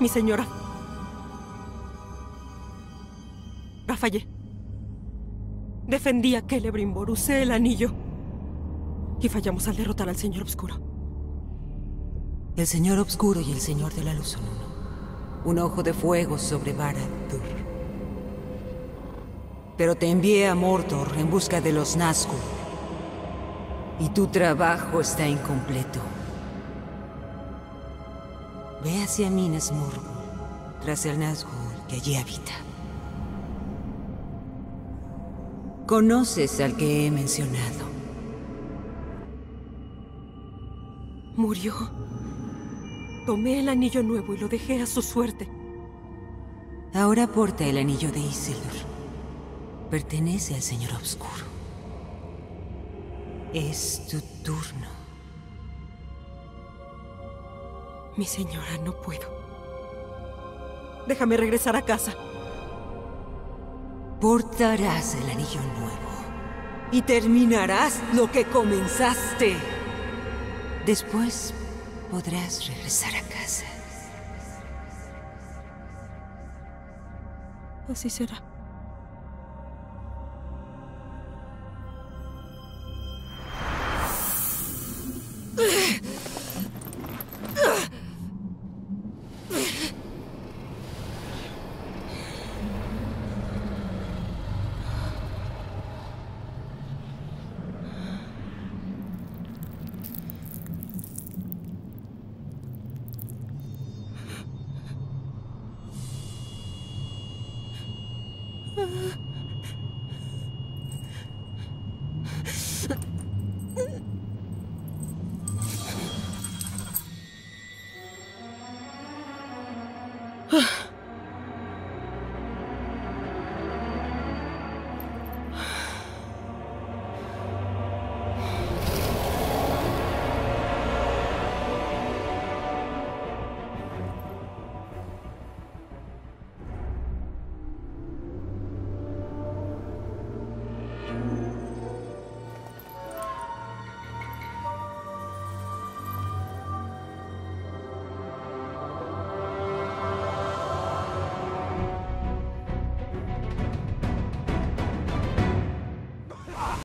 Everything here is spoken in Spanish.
Mi señora. Fallé. Defendí a Celebrimbor, usé el anillo. Y fallamos al derrotar al Señor Obscuro. El Señor Obscuro y el Señor de la Luz son uno. Un ojo de fuego sobre Barad-dûr. Pero te envié a Mordor en busca de los Nazgûl. Y tu trabajo está incompleto. Ve hacia Minas Morgul, tras el Nazgûl que allí habita. Conoces al que he mencionado. Murió. Tomé el anillo nuevo y lo dejé a su suerte. Ahora porta el anillo de Isildur. Pertenece al Señor Obscuro. Es tu turno. Mi señora, no puedo. Déjame regresar a casa. Portarás el anillo nuevo y terminarás lo que comenzaste. Después podrás regresar a casa. Así será.